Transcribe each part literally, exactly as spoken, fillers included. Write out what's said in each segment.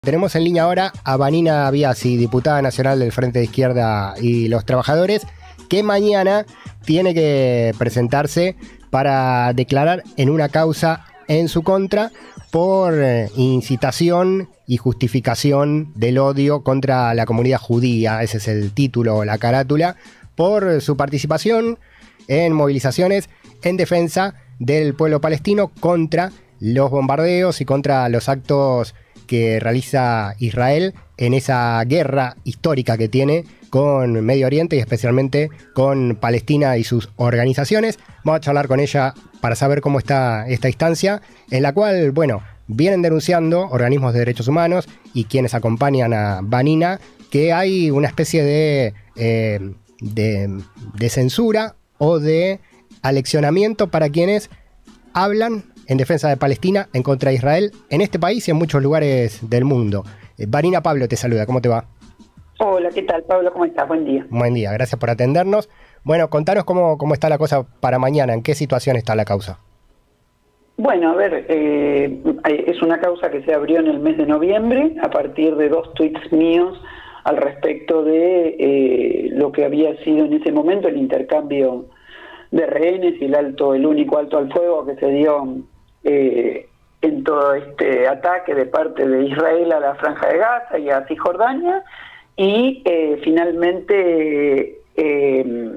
Tenemos en línea ahora a Vanina Biasi, diputada nacional del Frente de Izquierda y los Trabajadores, que mañana tiene que presentarse para declarar en una causa en su contra por incitación y justificación del odio contra la comunidad judía. Ese es el título, la carátula, por su participación en movilizaciones en defensa del pueblo palestino contra los bombardeos y contra los actos que realiza Israel en esa guerra histórica que tiene con Medio Oriente y especialmente con Palestina y sus organizaciones. Vamos a charlar con ella para saber cómo está esta instancia, en la cual, bueno, vienen denunciando organismos de derechos humanos y quienes acompañan a Vanina que hay una especie de, eh, de, de censura o de aleccionamiento para quienes hablan en defensa de Palestina, en contra de Israel, en este país y en muchos lugares del mundo. Eh, Vanina, Pablo te saluda, ¿cómo te va? Hola, ¿qué tal, Pablo? ¿Cómo estás? Buen día. Buen día, gracias por atendernos. Bueno, contanos cómo, cómo está la cosa para mañana, en qué situación está la causa. Bueno, a ver, eh, es una causa que se abrió en el mes de noviembre a partir de dos tweets míos al respecto de eh, lo que había sido en ese momento el intercambio de rehenes y el alto, el único alto al fuego que se dio eh, en todo este ataque de parte de Israel a la Franja de Gaza y a Cisjordania, y eh, finalmente eh,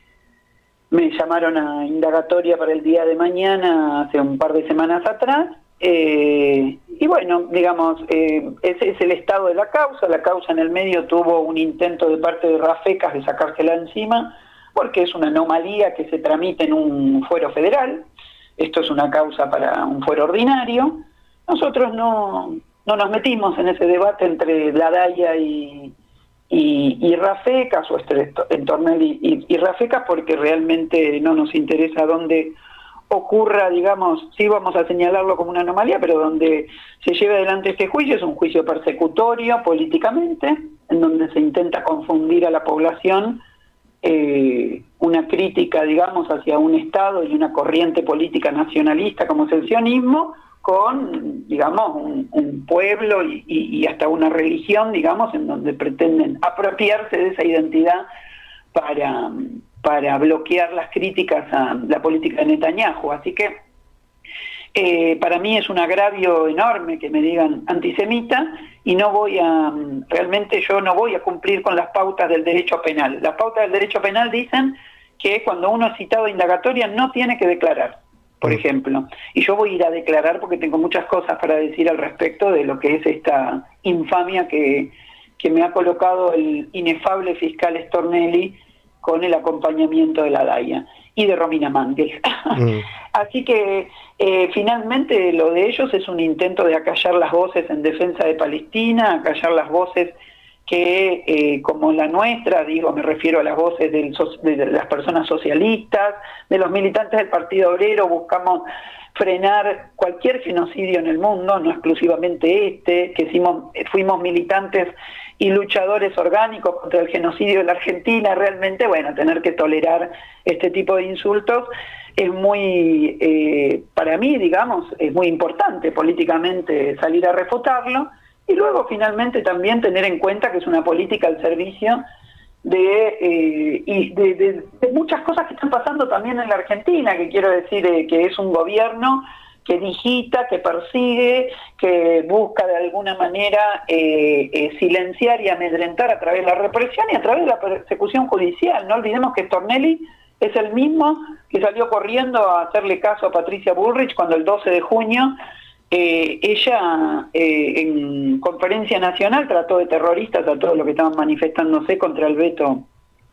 me llamaron a indagatoria para el día de mañana hace un par de semanas atrás, eh, y bueno, digamos, eh, ese es el estado de la causa. La causa en el medio tuvo un intento de parte de Rafecas de sacársela encima, porque es una anomalía que se tramite en un fuero federal. Esto es una causa para un fuero ordinario. Nosotros no, no nos metimos en ese debate entre la Daya y, y, y Rafecas, o entre Stornelli y, y Rafecas, porque realmente no nos interesa dónde ocurra, digamos, sí vamos a señalarlo como una anomalía, pero donde se lleve adelante este juicio es un juicio persecutorio políticamente, en donde se intenta confundir a la población, Eh, una crítica, digamos, hacia un Estado y una corriente política nacionalista como es el sionismo, con, digamos, un, un pueblo y, y, y hasta una religión, digamos, en donde pretenden apropiarse de esa identidad para, para bloquear las críticas a la política de Netanyahu. Así que Eh, para mí es un agravio enorme que me digan antisemita, y no voy a, realmente yo no voy a cumplir con las pautas del derecho penal. Las pautas del derecho penal dicen que cuando uno es citado a indagatoria no tiene que declarar, por ejemplo. Y yo voy a ir a declarar porque tengo muchas cosas para decir al respecto de lo que es esta infamia que, que me ha colocado el inefable fiscal Stornelli con el acompañamiento de la Daya y de Romina Mangel. Mm. Así que eh, finalmente lo de ellos es un intento de acallar las voces en defensa de Palestina, acallar las voces que, eh, como la nuestra, digo, me refiero a las voces del, de las personas socialistas, de los militantes del Partido Obrero. Buscamos frenar cualquier genocidio en el mundo, no exclusivamente este, que hicimos, fuimos militantes y luchadores orgánicos contra el genocidio de la Argentina. Realmente, bueno, tener que tolerar este tipo de insultos es muy, eh, para mí, digamos, es muy importante políticamente salir a refutarlo, y luego finalmente también tener en cuenta que es una política al servicio de, eh, y de, de, de muchas cosas que están pasando también en la Argentina, que quiero decir eh, que es un gobierno que digita, que persigue, que busca de alguna manera eh, eh, silenciar y amedrentar a través de la represión y a través de la persecución judicial. No olvidemos que Stornelli es el mismo que salió corriendo a hacerle caso a Patricia Bullrich cuando el doce de junio eh, ella eh, en conferencia nacional trató de terroristas a todos los que estaban manifestándose contra el veto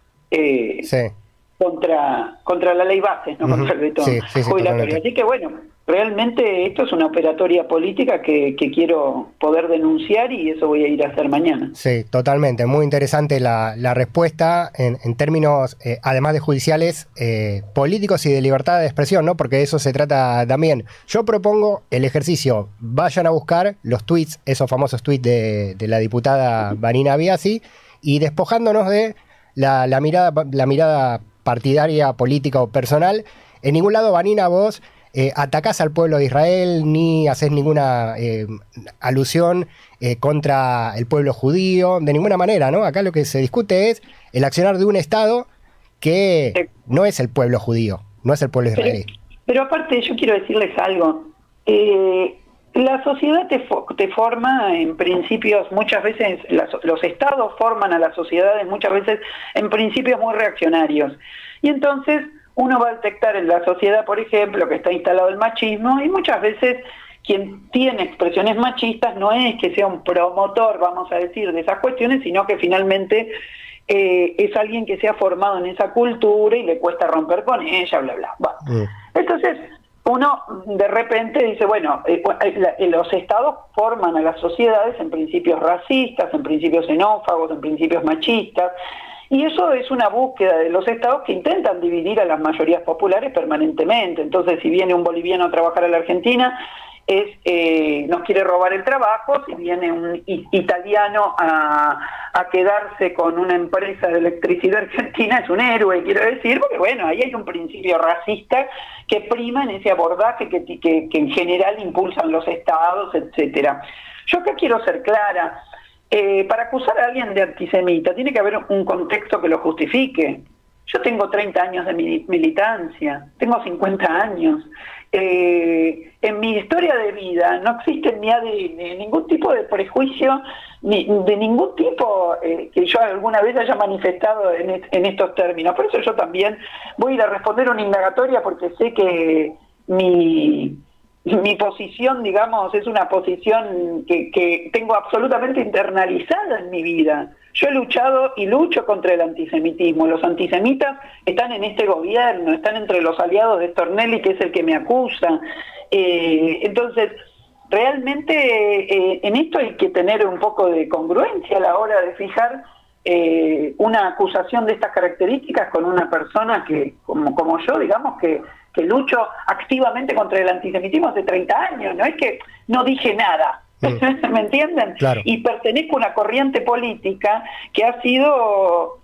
eh, sí. contra contra la ley base, no uh-huh. contra el veto sí, sí, sí, jubilatorio. Así que bueno, realmente esto es una operatoria política que, que quiero poder denunciar, y eso voy a ir a hacer mañana. Sí, totalmente. Muy interesante la, la respuesta en, en términos, eh, además de judiciales, eh, políticos y de libertad de expresión, ¿no? Porque de eso se trata también. Yo propongo el ejercicio. Vayan a buscar los tweets, esos famosos tweets de, de la diputada Vanina Biasi, y despojándonos de la, la mirada, la mirada partidaria, política o personal. En ningún lado, Vanina, vos eh, atacás al pueblo de Israel ni haces ninguna eh, alusión eh, contra el pueblo judío, de ninguna manera, ¿no? Acá lo que se discute es el accionar de un Estado que no es el pueblo judío, no es el pueblo israelí. Pero, pero aparte yo quiero decirles algo. Eh, la sociedad te, fo te forma en principios, muchas veces las, los estados forman a las sociedades muchas veces en principios muy reaccionarios. Y entonces uno va a detectar en la sociedad, por ejemplo, que está instalado el machismo, y muchas veces quien tiene expresiones machistas no es que sea un promotor, vamos a decir, de esas cuestiones, sino que finalmente eh, es alguien que se ha formado en esa cultura y le cuesta romper con ella, bla, bla. Bueno, mm. Entonces uno de repente dice, bueno, eh, eh, los estados forman a las sociedades en principios racistas, en principios xenófagos, en principios machistas, y eso es una búsqueda de los estados que intentan dividir a las mayorías populares permanentemente. Entonces, si viene un boliviano a trabajar a la Argentina, es eh, nos quiere robar el trabajo. Si viene un italiano a, a quedarse con una empresa de electricidad argentina, es un héroe, quiero decir, porque bueno, ahí hay un principio racista que prima en ese abordaje que, que, que en general impulsan los estados, etcétera. Yo acá quiero ser clara. Eh, para acusar a alguien de antisemita tiene que haber un contexto que lo justifique. Yo tengo treinta años de militancia, tengo cincuenta años. Eh, en mi historia de vida no existe ni A D N, ningún tipo de prejuicio, ni de ningún tipo eh, que yo alguna vez haya manifestado en, est en estos términos. Por eso yo también voy a ir a responder una indagatoria, porque sé que mi... mi posición, digamos, es una posición que, que tengo absolutamente internalizada en mi vida. Yo he luchado y lucho contra el antisemitismo. Los antisemitas están en este gobierno, están entre los aliados de Stornelli, que es el que me acusa. Eh, entonces, realmente eh, en esto hay que tener un poco de congruencia a la hora de fijar eh, una acusación de estas características con una persona que, como, como yo, digamos, que que lucho activamente contra el antisemitismo hace treinta años, no es que no dije nada, mm. ¿me entienden? Claro. Y pertenezco a una corriente política que ha sido,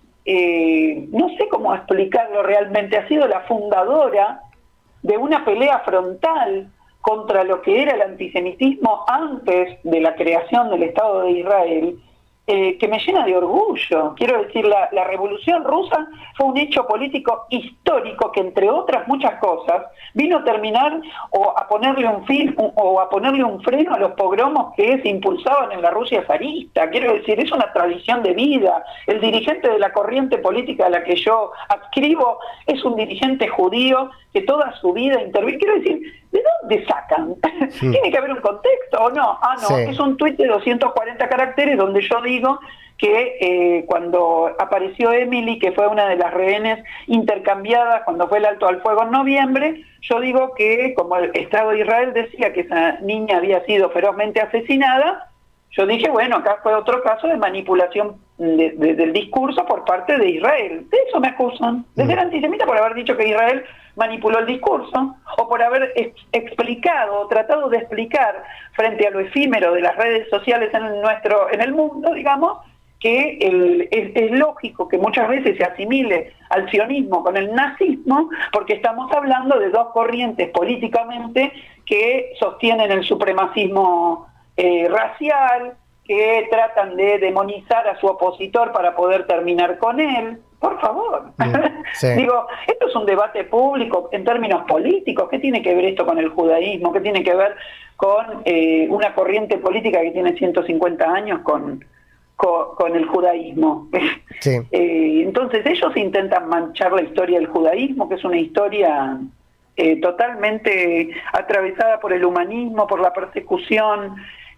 eh, no sé cómo explicarlo realmente, ha sido la fundadora de una pelea frontal contra lo que era el antisemitismo antes de la creación del Estado de Israel, Eh, que me llena de orgullo. Quiero decir, la, la Revolución Rusa fue un hecho político histórico que, entre otras muchas cosas, vino a terminar o a ponerle un fin o a ponerle un freno a los pogromos que se impulsaban en la Rusia zarista. Quiero decir, es una tradición de vida. El dirigente de la corriente política a la que yo adscribo es un dirigente judío que toda su vida interviene. Quiero decir, ¿de dónde sacan? Sí. ¿Tiene que haber un contexto o no? Ah, no, sí. Es un tuit de doscientos cuarenta caracteres donde yo digo que eh, cuando apareció Emily, que fue una de las rehenes intercambiadas cuando fue el alto al fuego en noviembre, yo digo que como el Estado de Israel decía que esa niña había sido ferozmente asesinada, yo dije, bueno, acá fue otro caso de manipulación de, de, del discurso por parte de Israel. De eso me acusan, de ser antisemita por haber dicho que Israel manipuló el discurso, o por haber ex explicado, o tratado de explicar frente a lo efímero de las redes sociales en nuestro, en el mundo, digamos, que el, es, es lógico que muchas veces se asimile al sionismo con el nazismo, porque estamos hablando de dos corrientes políticamente que sostienen el supremacismo eh, racial, que tratan de demonizar a su opositor para poder terminar con él. Por favor. Sí. Digo, esto es un debate público en términos políticos. ¿Qué tiene que ver esto con el judaísmo? ¿Qué tiene que ver con eh, una corriente política que tiene ciento cincuenta años con, con, con el judaísmo? Sí. Eh, entonces ellos intentan manchar la historia del judaísmo, que es una historia eh, totalmente atravesada por el humanismo, por la persecución,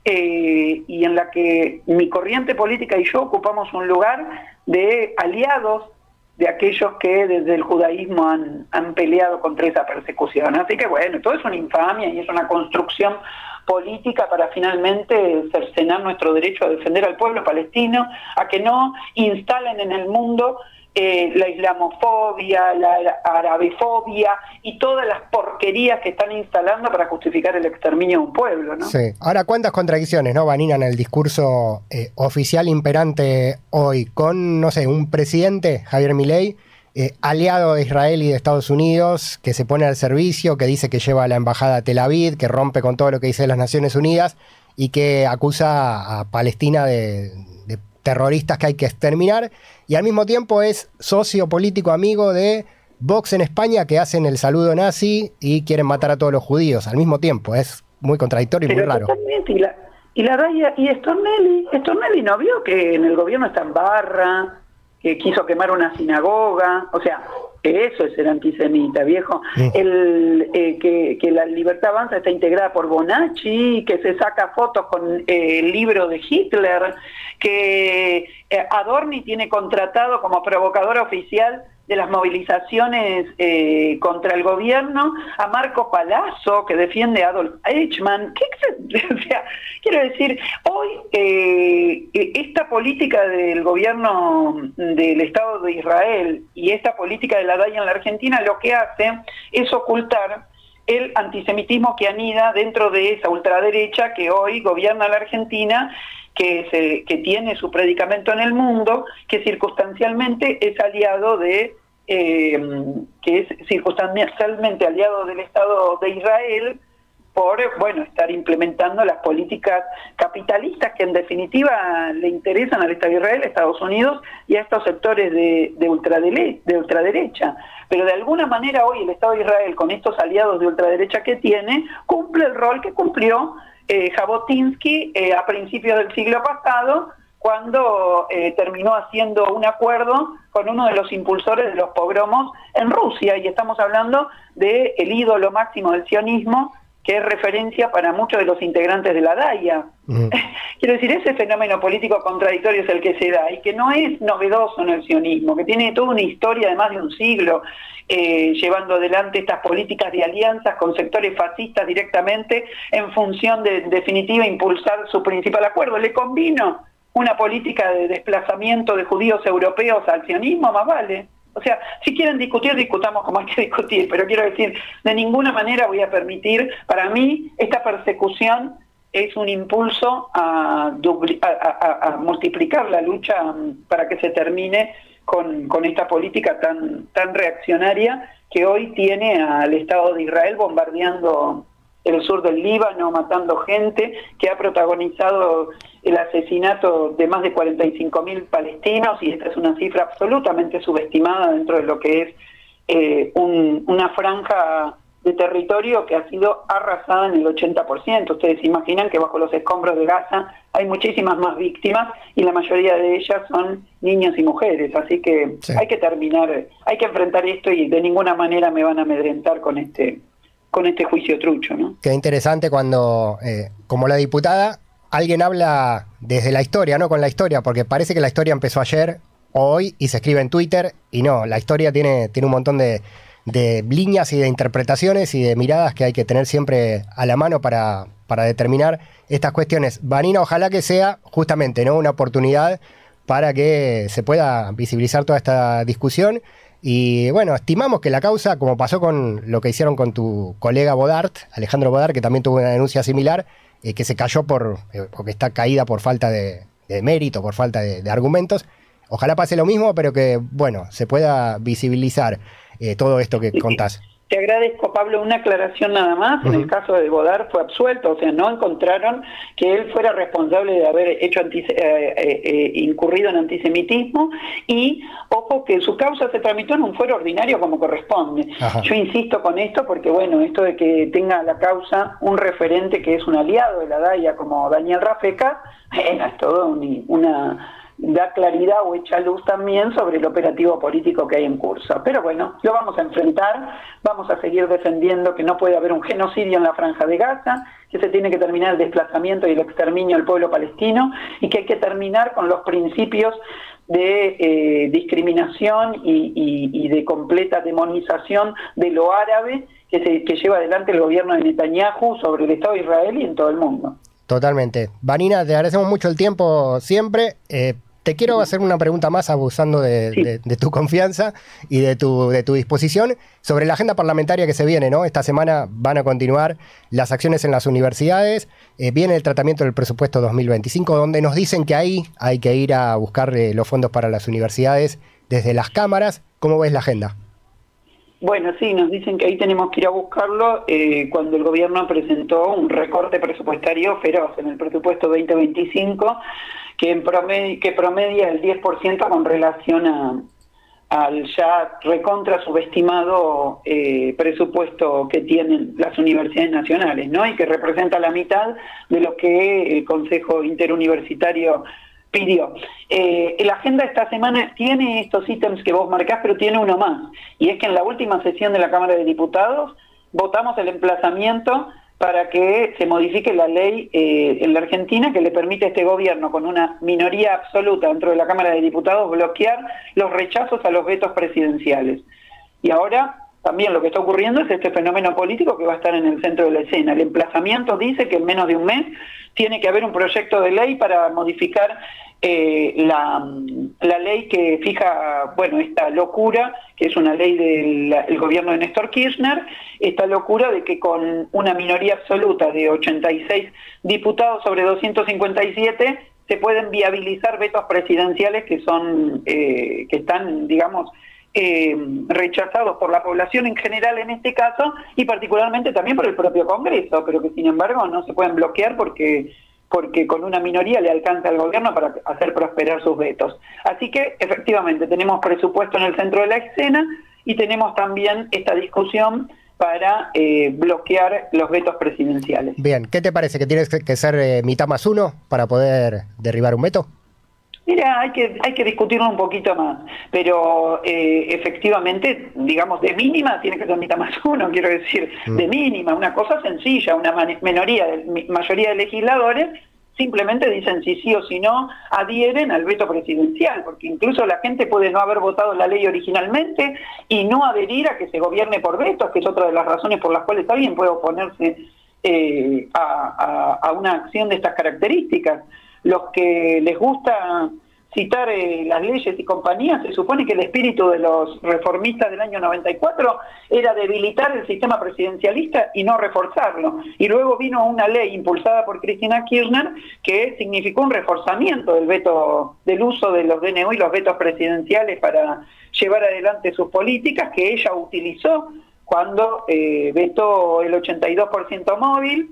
eh, y en la que mi corriente política y yo ocupamos un lugar de aliados de aquellos que desde el judaísmo han, han peleado contra esa persecución. Así que bueno, todo es una infamia y es una construcción política para finalmente cercenar nuestro derecho a defender al pueblo palestino, a que no instalen en el mundo eh, la islamofobia, la arabefobia y todas las porquerías que están instalando para justificar el exterminio de un pueblo, ¿no? Sí. Ahora, ¿cuántas contradicciones, no, Vanina, en el discurso eh, oficial imperante hoy? Con, no sé, un presidente, Javier Milei, eh, aliado de Israel y de Estados Unidos, que se pone al servicio, que dice que lleva a la embajada a Tel Aviv, que rompe con todo lo que dice las Naciones Unidas y que acusa a Palestina de, de terroristas que hay que exterminar, y al mismo tiempo es socio político amigo de Vox en España, que hacen el saludo nazi y quieren matar a todos los judíos al mismo tiempo. Es muy contradictorio y Pero muy raro. Totalmente, y la, y la Daya, y Stornelli, Stornelli no vio que en el gobierno está en barra, que quiso quemar una sinagoga, o sea, que eso es ser antisemita, viejo. Sí. El, eh, que, que la Libertad Avanza está integrada por Bonacci, que se saca fotos con eh, el libro de Hitler, que eh, Adorni tiene contratado como provocador oficial de las movilizaciones eh, contra el gobierno a Marco Palazzo, que defiende a Adolf Eichmann. ¿Qué, o sea, quiero decir, hoy eh, esta política del gobierno del Estado de Israel y esta política de la Daya en la Argentina lo que hace es ocultar el antisemitismo que anida dentro de esa ultraderecha que hoy gobierna la Argentina, que, se, que tiene su predicamento en el mundo, que circunstancialmente es aliado de, eh, que es circunstancialmente aliado del Estado de Israel por, bueno, estar implementando las políticas capitalistas que en definitiva le interesan al Estado de Israel, a Estados Unidos y a estos sectores de, de, ultradele, de ultraderecha. Pero de alguna manera hoy el Estado de Israel, con estos aliados de ultraderecha que tiene, cumple el rol que cumplió Eh, Jabotinsky eh, a principios del siglo pasado, cuando eh, terminó haciendo un acuerdo con uno de los impulsores de los pogromos en Rusia, y estamos hablando del ídolo máximo del sionismo, que es referencia para muchos de los integrantes de la Daya. Mm. Quiero decir, ese fenómeno político contradictorio es el que se da, y que no es novedoso en el sionismo, que tiene toda una historia de más de un siglo, eh, llevando adelante estas políticas de alianzas con sectores fascistas directamente, en función de, en definitiva, impulsar su principal acuerdo. Le convino una política de desplazamiento de judíos europeos al sionismo, más vale. O sea, si quieren discutir, discutamos como hay que discutir, pero quiero decir, de ninguna manera voy a permitir, para mí, esta persecución es un impulso a, a, a, a multiplicar la lucha para que se termine con, con esta política tan, tan reaccionaria que hoy tiene al Estado de Israel bombardeando el sur del Líbano, matando gente, que ha protagonizado el asesinato de más de cuarenta y cinco mil palestinos, y esta es una cifra absolutamente subestimada dentro de lo que es eh, un, una franja de territorio que ha sido arrasada en el ochenta por ciento. Ustedes imaginan que bajo los escombros de Gaza hay muchísimas más víctimas, y la mayoría de ellas son niños y mujeres, así que sí. hay que terminar, hay que enfrentar esto, y de ninguna manera me van a amedrentar con este... con este juicio trucho, ¿no? Qué interesante cuando, eh, como la diputada, alguien habla desde la historia, no con la historia, porque parece que la historia empezó ayer o hoy y se escribe en Twitter, y no, la historia tiene, tiene un montón de, de líneas y de interpretaciones y de miradas que hay que tener siempre a la mano para, para determinar estas cuestiones. Vanina, ojalá que sea justamente, ¿no?, una oportunidad para que se pueda visibilizar toda esta discusión. Y bueno, estimamos que la causa, como pasó con lo que hicieron con tu colega Bodart, Alejandro Bodart, que también tuvo una denuncia similar, eh, que se cayó por eh, porque está caída por falta de, de mérito, por falta de, de argumentos. Ojalá pase lo mismo, pero que, bueno, se pueda visibilizar eh, todo esto que contás. Te agradezco, Pablo, una aclaración nada más. Uh-huh. En el caso de Bodart fue absuelto, o sea, no encontraron que él fuera responsable de haber hecho anti, eh, eh, eh, incurrido en antisemitismo, y ojo que su causa se tramitó en un fuero ordinario como corresponde. Ajá. Yo insisto con esto porque, bueno, esto de que tenga la causa un referente que es un aliado de la Daya como Daniel Rafecas, eh, es todo un, una... da claridad o echa luz también sobre el operativo político que hay en curso. Pero bueno, lo vamos a enfrentar, vamos a seguir defendiendo que no puede haber un genocidio en la Franja de Gaza, que se tiene que terminar el desplazamiento y el exterminio del pueblo palestino, y que hay que terminar con los principios de eh, discriminación y, y, y de completa demonización de lo árabe que, se, que lleva adelante el gobierno de Netanyahu sobre el Estado de Israel y en todo el mundo. Totalmente. Vanina, te agradecemos mucho el tiempo siempre. Eh, Te quiero hacer una pregunta más, abusando de, sí. de, de tu confianza y de tu, de tu disposición, sobre la agenda parlamentaria que se viene, ¿no? Esta semana van a continuar las acciones en las universidades, eh, viene el tratamiento del presupuesto dos mil veinticinco, donde nos dicen que ahí hay que ir a buscar eh, los fondos para las universidades desde las cámaras. ¿Cómo ves la agenda? Bueno, sí, nos dicen que ahí tenemos que ir a buscarlo eh, cuando el gobierno presentó un recorte presupuestario feroz en el presupuesto veinte veinticinco, que, en promedio, que promedia el diez por ciento con relación a, al ya recontra subestimado eh, presupuesto que tienen las universidades nacionales, ¿no? Y que representa la mitad de lo que el Consejo Interuniversitario pidió. Eh, la agenda de esta semana tiene estos ítems que vos marcás, pero tiene uno más, y es que en la última sesión de la Cámara de Diputados votamos el emplazamiento para que se modifique la ley eh, en la Argentina que le permite a este gobierno, con una minoría absoluta dentro de la Cámara de Diputados, bloquear los rechazos a los vetos presidenciales. Y ahora también lo que está ocurriendo es este fenómeno político que va a estar en el centro de la escena. El emplazamiento dice que en menos de un mes tiene que haber un proyecto de ley para modificar eh, la, la ley que fija, bueno, esta locura, que es una ley del el gobierno de Néstor Kirchner, esta locura de que con una minoría absoluta de ochenta y seis diputados sobre doscientos cincuenta y siete se pueden viabilizar vetos presidenciales que son, eh, que están, digamos, Eh, rechazados por la población en general en este caso, y particularmente también por el propio Congreso, pero que sin embargo no se pueden bloquear porque, porque con una minoría le alcanza al gobierno para hacer prosperar sus vetos. Así que efectivamente tenemos presupuesto en el centro de la escena y tenemos también esta discusión para eh, bloquear los vetos presidenciales. Bien, ¿qué te parece? ¿Que tienes que ser eh, mitad más uno para poder derribar un veto? Mira, hay que hay que discutirlo un poquito más, pero eh, efectivamente, digamos, de mínima tiene que ser mitad más uno, quiero decir, mm. de mínima, una cosa sencilla, una minoría, de, mayoría de legisladores simplemente dicen si sí o si no, adhieren al veto presidencial, porque incluso la gente puede no haber votado la ley originalmente y no adherir a que se gobierne por vetos, que es otra de las razones por las cuales alguien puede oponerse eh, a, a, a una acción de estas características. Los que les gusta citar eh, las leyes y compañías, se supone que el espíritu de los reformistas del año noventa y cuatro era debilitar el sistema presidencialista y no reforzarlo. Y luego vino una ley impulsada por Cristina Kirchner que significó un reforzamiento del veto, del uso de los D N U y los vetos presidenciales para llevar adelante sus políticas, que ella utilizó cuando eh, vetó el ochenta y dos por ciento móvil.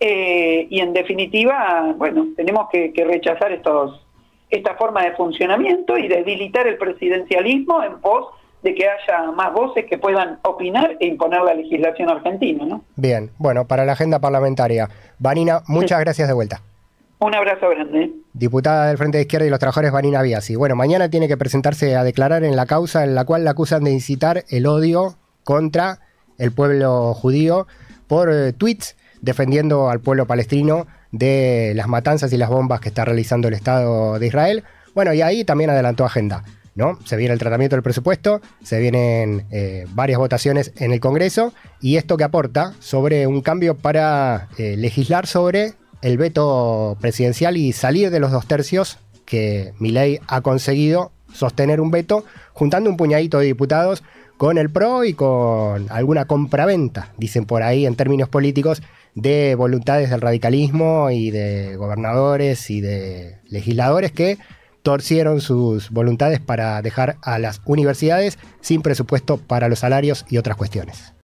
Eh, y en definitiva, bueno, tenemos que, que rechazar estos, esta forma de funcionamiento y debilitar el presidencialismo en pos de que haya más voces que puedan opinar e imponer la legislación argentina, ¿no? Bien, bueno, para la agenda parlamentaria. Vanina, muchas sí. gracias de vuelta. Un abrazo grande. Diputada del Frente de Izquierda y los Trabajadores, Vanina Biasi. Bueno, mañana tiene que presentarse a declarar en la causa en la cual la acusan de incitar el odio contra el pueblo judío por eh, tweets defendiendo al pueblo palestino de las matanzas y las bombas que está realizando el Estado de Israel. Bueno, y ahí también adelantó agenda, ¿no? Se viene el tratamiento del presupuesto, se vienen eh, varias votaciones en el Congreso, y esto que aporta sobre un cambio para eh, legislar sobre el veto presidencial y salir de los dos tercios que Milei ha conseguido sostener un veto, juntando un puñadito de diputados con el P R O y con alguna compraventa, dicen por ahí en términos políticos, de voluntades del radicalismo y de gobernadores y de legisladores que torcieron sus voluntades para dejar a las universidades sin presupuesto para los salarios y otras cuestiones.